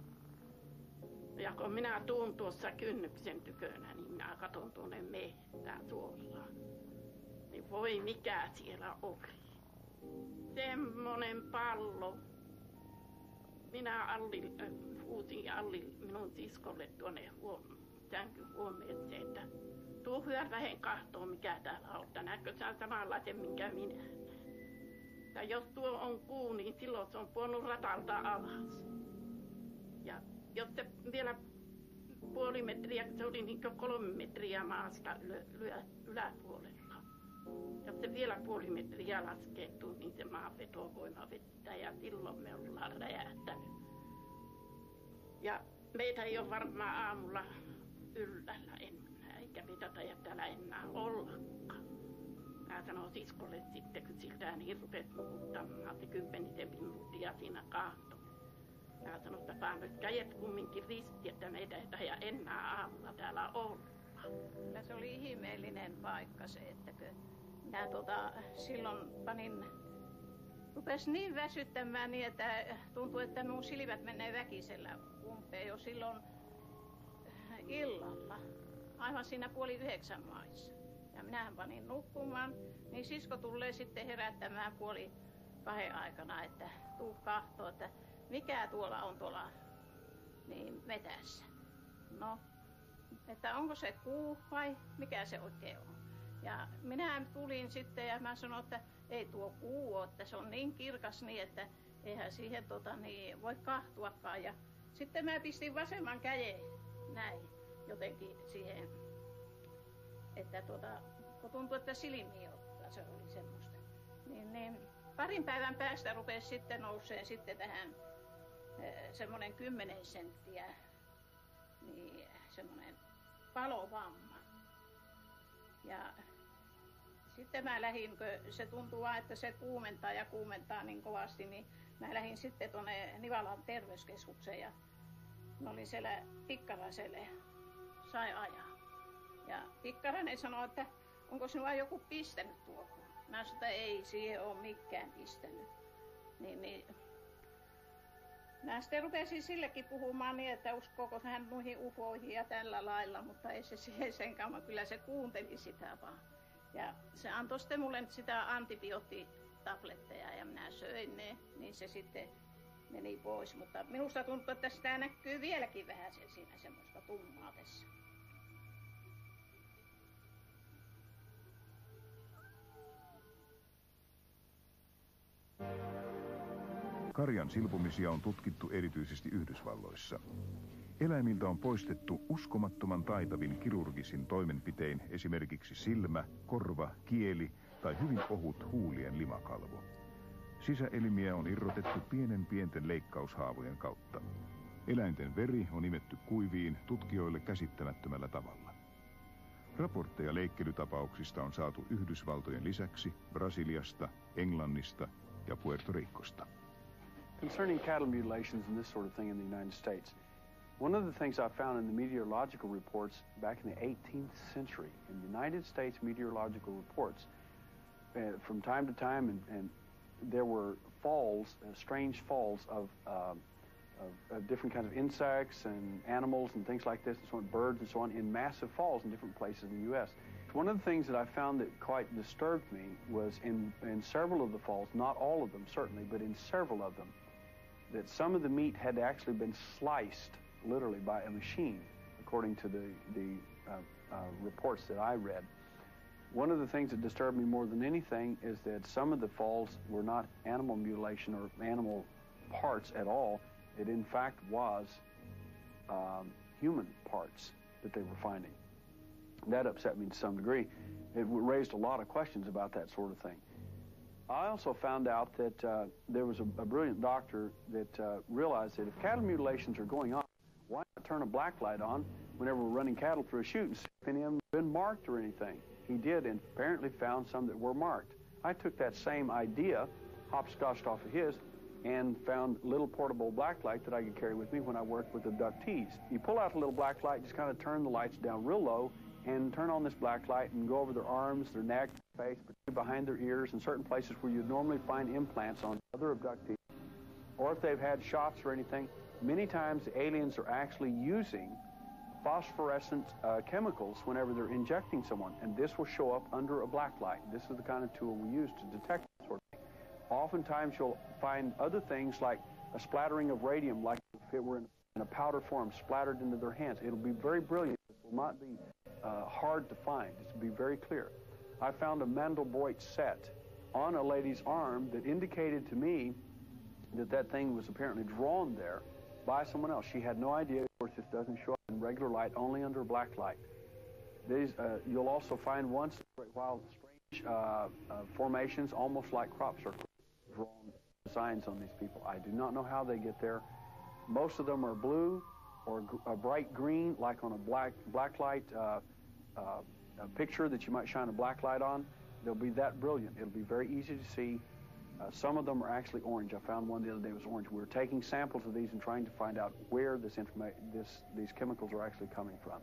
O: Ja kun minä tuun tuossa kynnyksen tykönä, niin minä katson tuonne mehtään suoraan. Niin voi mikä siellä oli. Semmonen pallo. Minä Alli, äh, huusin Alli minun siskolle tuonne huon, sänkyhuoneeseen, että tuu hyörähen kahtoon mikä täällä on. Näetkö sä samanlaisen minkä minä näen? Ja jos tuo on kuu, niin silloin se on puonut ratalta alas. Ja jos se vielä puoli metriä, se oli niin kuin kolme metriä maasta ylä, ylä, yläpuolella. Jos se vielä puoli metriä laskeutuu, niin se maanvetovoima vettää ja silloin me ollaan räjähtänyt. Ja meitä ei ole varmaan aamulla yllällä enää, eikä meitä taida täällä enää ollakaan. Mä sanoin siskolle sitten, kun siltä niin rupesi muuttamaan se kymmenisen minuuttia siinä kahto. Mä sanoin, että paan nyt kädet kumminkin risti, että meitä ei taida enää aamulla täällä olla.
P: Kyllä se oli ihmeellinen paikka se, että minä tuota, silloin panin, rupesi niin väsyttämään niin, että tuntui, että minun silmät menee väkisellä umpeen jo silloin illalla, aivan siinä puoli yhdeksän maissa. Ja minähän panin nukkumaan, niin sisko tulee sitten herättämään puoli kahden aikana, että tuu kahtoo, että mikä tuolla on tuolla niin metässä. No, että onko se kuu vai mikä se oikein on. Ja minä tulin sitten ja mä sanoin, että ei tuo kuu ole, että se on niin kirkas niin, että eihän siihen tota, niin, voi kahtuakaan. Ja sitten mä pistin vasemman käden näin jotenkin siihen, että tuota, kun tuntui, että silmiin ottaa, se oli semmoista. Niin, niin parin päivän päästä rupesi sitten nouseen sitten tähän semmoinen kymmenen senttiä, niin semmoinen palovamma. Ja sitten mä lähdin, kun se tuntuu vaan, että se kuumentaa ja kuumentaa niin kovasti, niin mä lähdin sitten tuonne Nivalan terveyskeskukseen ja mä olin siellä Pikkaraselle, sai ajaa. Ja Pikkarainen sanoi, että onko sinua joku pistänyt tuohon. Mä sanoin, että ei siihen ole mikään pistänyt. Niin, niin. Mä sitten rupesin sillekin puhumaan niin, että uskooko hän noihin ufoihin ja tällä lailla, mutta ei se siihen sen kauan. Kyllä se kuunteli sitä vaan. Ja se antoi sitten mulle sitä antibioottitabletteja ja minä söin ne, niin se sitten meni pois. Mutta minusta tuntuu, että sitä näkyy vieläkin vähän siinä semmoista tummaa tässä.
B: Karjan silpomisia on tutkittu erityisesti Yhdysvalloissa. Eläimiltä on poistettu uskomattoman taitavin kirurgisin toimenpitein esimerkiksi silmä, korva, kieli tai hyvin ohut huulien limakalvo. Sisäelimiä on irrotettu pienen pienten leikkaushaavojen kautta. Eläinten veri on imetty kuiviin tutkijoille käsittämättömällä tavalla. Raportteja leikkelytapauksista on saatu Yhdysvaltojen lisäksi Brasiliasta, Englannista ja Puerto Ricosta.
K: Concerning cattle mutilations and this sort of thing in the United States, one of the things I found in the meteorological reports back in the eighteenth century, in the United States meteorological reports, uh, from time to time, and, and there were falls, uh, strange falls of, uh, of, of different kinds of insects and animals and things like this, and so on, birds and so on, in massive falls in different places in the U S One of the things that I found that quite disturbed me was in, in several of the falls, not all of them certainly, but in several of them, that some of the meat had actually been sliced literally by a machine, according to the, the uh, uh, reports that I read. One of the things that disturbed me more than anything is that some of the falls were not animal mutilation or animal parts at all. It in fact was um, human parts that they were finding. That upset me to some degree. It raised a lot of questions about that sort of thing. I also found out that uh, there was a, a brilliant doctor that uh, realized that if cattle mutilations are going on, why not turn a black light on whenever we're running cattle through a chute and see if any of them have been marked or anything. He did and apparently found some that were marked. I took that same idea, hopscotched off of his, and found a little portable black light that I could carry with me when I worked with abductees. You pull out a little black light, just kind of turn the lights down real low, and turn on this black light and go over their arms, their neck, their face, behind their ears, and certain places where you'd normally find implants on other abductees. Or if they've had shots or anything, many times the aliens are actually using phosphorescent uh, chemicals whenever they're injecting someone, and this will show up under a black light. This is the kind of tool we use to detect that sort of thing. Oftentimes you'll find other things like a splattering of radium, like if it were in, in a powder form splattered into their hands. It'll be very brilliant. It will not be uh, hard to find. It will be very clear. I found a Mandelbrot set on a lady's arm that indicated to me that that thing was apparently drawn there by someone else. She had no idea. Of course, this doesn't show up in regular light, only under black light. These, uh, you'll also find once in a while strange uh, uh, formations, almost like crop circles, drawn designs on these people. I do not know how they get there. Most of them are blue or a bright green, like on a black black light uh, uh, a picture that you might shine a black light on. They'll be that brilliant. It'll be very easy to see. Uh, some of them are actually orange. I found one the other day was orange. We were taking samples of these and trying to find out where this information, this, these chemicals are actually coming from.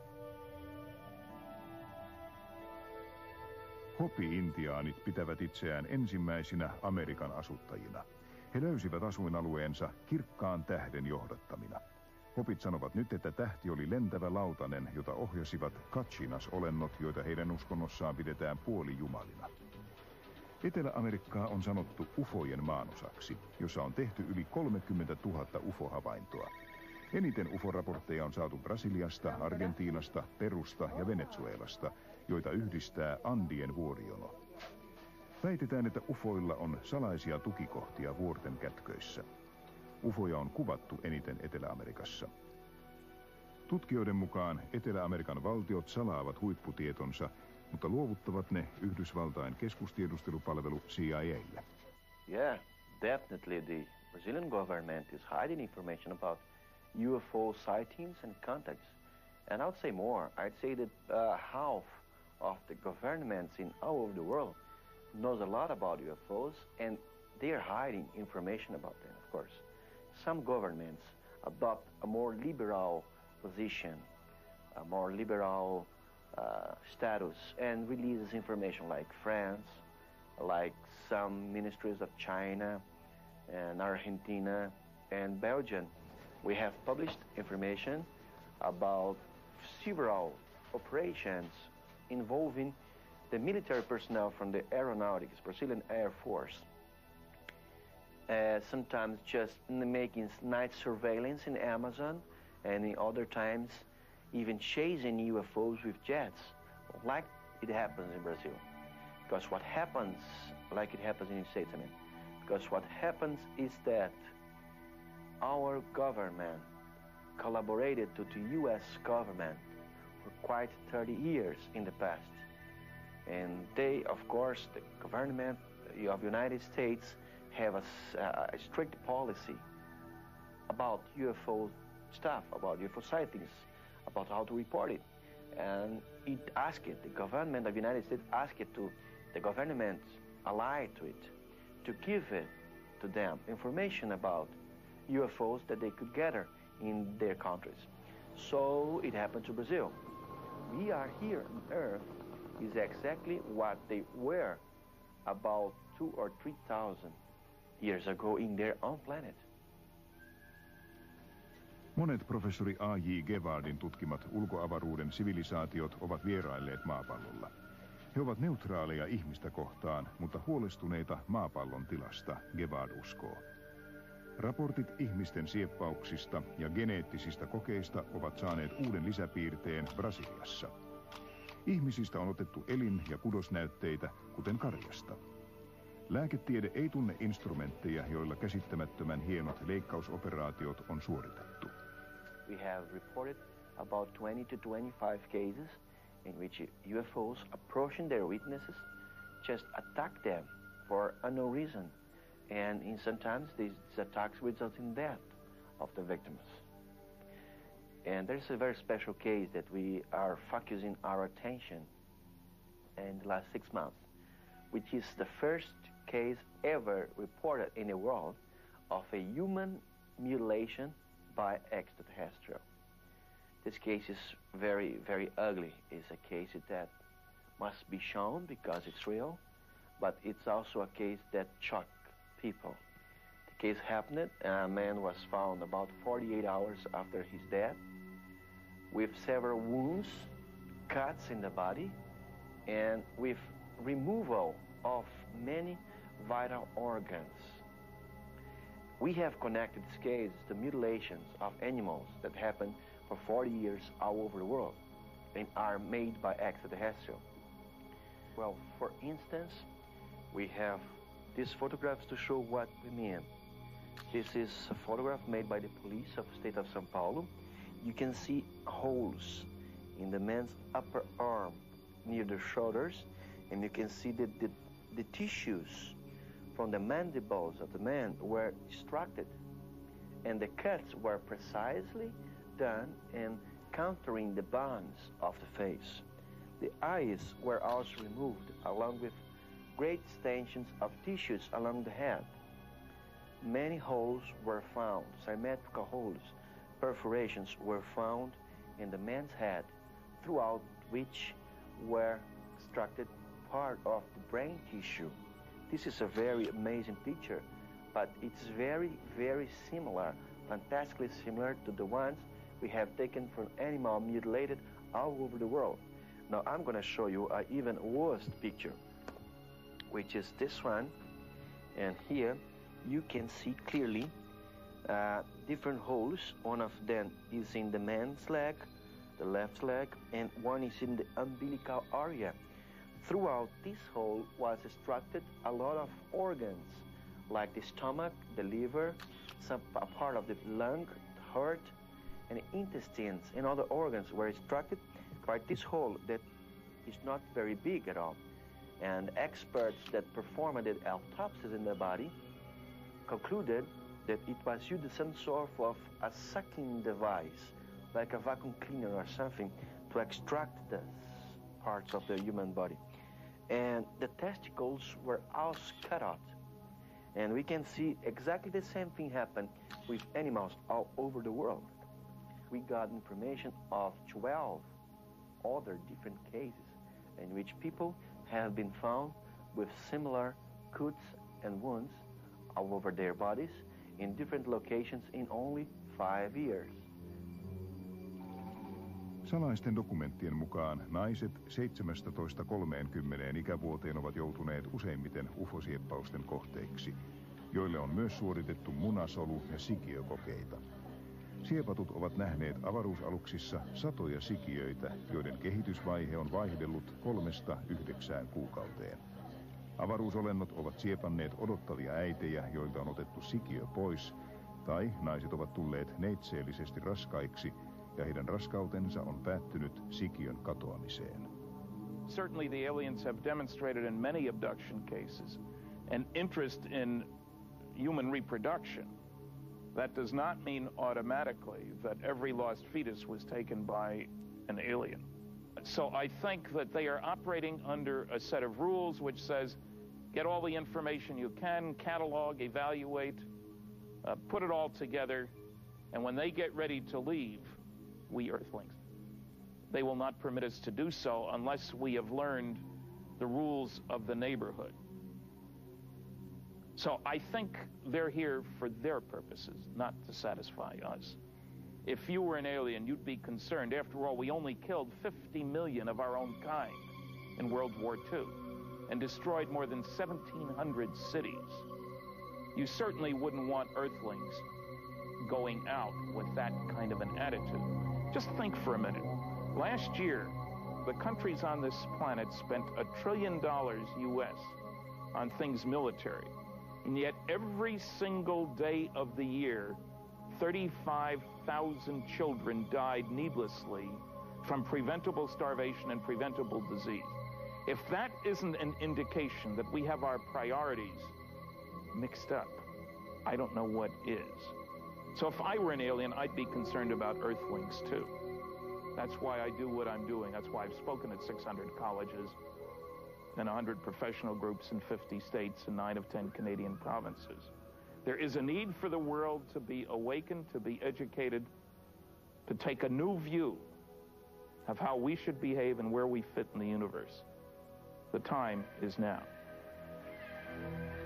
B: Hopi-intiaanit pitävät itseään ensimmäisinä Amerikan asuttajina. He löysivät asuinalueensa kirkkaan tähden johdattamina. Hopit sanovat nyt, että tähti oli lentävä lautanen, jota ohjasivat Kachinas-olennot, joita heidän uskonnossaan pidetään puolijumalina. Etelä-Amerikkaa on sanottu ufojen maanosaksi, jossa on tehty yli kolmekymmentätuhatta ufo-havaintoa. Eniten ufo-raportteja on saatu Brasiliasta, Argentiinasta, Perusta ja Venezuelasta, joita yhdistää Andien vuorijono. Väitetään, että ufoilla on salaisia tukikohtia vuorten kätköissä. Ufoja on kuvattu eniten Etelä-Amerikassa. Tutkijoiden mukaan Etelä-Amerikan valtiot salaavat huipputietonsa, mutta luovuttavat ne Yhdysvaltain keskustiedustelupalvelu C I A:lle.
Q: Yeah, definitely the Brazilian government is hiding information about U F O sightings and contacts. And I'll say more. I'd say that uh, half of the governments in all over the world knows a lot about U F Os, and they're hiding information about them, of course. Some governments adopt a more liberal position, a more liberal uh, status, and releases information like France, like some ministries of China and Argentina and Belgium. We have published information about several operations involving the military personnel from the aeronautics, Brazilian Air Force, uh, sometimes just making night surveillance in Amazon, and in other times even chasing U F Os with jets, like it happens in Brazil. Because what happens, like it happens in the States, I mean, because what happens is that our government collaborated to the U S government for quite thirty years in the past. And they, of course, the government of the United States have a, a strict policy about U F O stuff, about U F O sightings, about how to report it. And it asked it, the government of the United States asked it to the government allied to it, to give it to them information about U F Os that they could gather in their countries. So it happened to Brazil. We are here on Earth is exactly what they were about two or three thousand years ago in their own planet.
B: Monet professori A J Gevardin tutkimat ulkoavaruuden sivilisaatiot ovat vierailleet maapallolla. He ovat neutraaleja ihmistä kohtaan, mutta huolestuneita maapallon tilasta, Gevard uskoo. Raportit ihmisten sieppauksista ja geneettisistä kokeista ovat saaneet uuden lisäpiirteen Brasiliassa. Ihmisistä on otettu elin- ja kudosnäytteitä, kuten karjasta. Lääketiede ei tunne instrumentteja, joilla käsittämättömän hienot leikkausoperaatiot on suoritettu.
Q: We have reported about twenty to twenty-five cases in which U F Os approaching their witnesses just attack them for unknown reason. And in sometimes these attacks result in death of the victims. And there's a very special case that we are focusing our attention in the last six months, which is the first case ever reported in the world of a human mutilation by extraterrestrial. This case is very, very ugly. It's a case that must be shown because it's real, but it's also a case that shocked people. The case happened, and a man was found about forty-eight hours after his death with several wounds, cuts in the body, and with removal of many vital organs. We have connected this case to mutilations of animals that happen for forty years all over the world and are made by extraterrestrial. Well, for instance, we have these photographs to show what we mean. This is a photograph made by the police of the state of São Paulo. You can see holes in the man's upper arm near the shoulders, and you can see that the, the tissues from the mandibles of the man were extracted, and the cuts were precisely done in countering the bones of the face. The eyes were also removed, along with great extensions of tissues along the head. Many holes were found, symmetrical holes, perforations were found in the man's head, throughout which were extracted part of the brain tissue. This is a very amazing picture, but it's very, very similar, fantastically similar to the ones we have taken from animals mutilated all over the world. Now I'm going to show you an even worse picture, which is this one, and here you can see clearly uh, different holes. One of them is in the man's leg, the left leg, and one is in the umbilical area. Throughout this hole was extracted a lot of organs, like the stomach, the liver, some a part of the lung, the heart, and the intestines, and other organs were extracted by this hole that is not very big at all. And experts that performed the autopsies in the body concluded that it was used some sort of a sucking device, like a vacuum cleaner or something, to extract the parts of the human body. And the testicles were all cut out. And we can see exactly the same thing happen with animals all over the world. We got information of twelve other different cases in which people have been found with similar cuts and wounds all over their bodies in different locations in only five years.
B: Salaisten dokumenttien mukaan naiset seitsemästätoista kolmeenkymmeneen ikävuoteen ovat joutuneet useimmiten ufosieppausten kohteiksi, joille on myös suoritettu munasolu- ja sikiökokeita. Siepatut ovat nähneet avaruusaluksissa satoja sikiöitä, joiden kehitysvaihe on vaihdellut kolmesta yhdeksään kuukauteen. Avaruusolennot ovat siepanneet odottavia äitejä, joilta on otettu sikiö pois, tai naiset ovat tulleet neitseellisesti raskaiksi, ja heidän raskautensa on päättynyt sikiön katoamiseen.
I: Certainly the aliens have demonstrated in many abduction cases an interest in human reproduction. That does not mean automatically that every lost fetus was taken by an alien. So I think that they are operating under a set of rules which says, get all the information you can, catalog, evaluate, uh, put it all together, and when they get ready to leave, we Earthlings, they will not permit us to do so unless we have learned the rules of the neighborhood. So I think they're here for their purposes, not to satisfy us. If you were an alien, you'd be concerned. After all, we only killed fifty million of our own kind in World War Two and destroyed more than seventeen hundred cities. You certainly wouldn't want Earthlings going out with that kind of an attitude. Just think for a minute. Last year, the countries on this planet spent a trillion dollars U S on things military. And yet every single day of the year, thirty-five thousand children died needlessly from preventable starvation and preventable disease. If that isn't an indication that we have our priorities mixed up, I don't know what is. So if I were an alien, I'd be concerned about Earthlings too. That's why I do what I'm doing. That's why I've spoken at six hundred colleges and one hundred professional groups in fifty states and nine of ten Canadian provinces. There is a need for the world to be awakened, to be educated, to take a new view of how we should behave and where we fit in the universe. The time is now.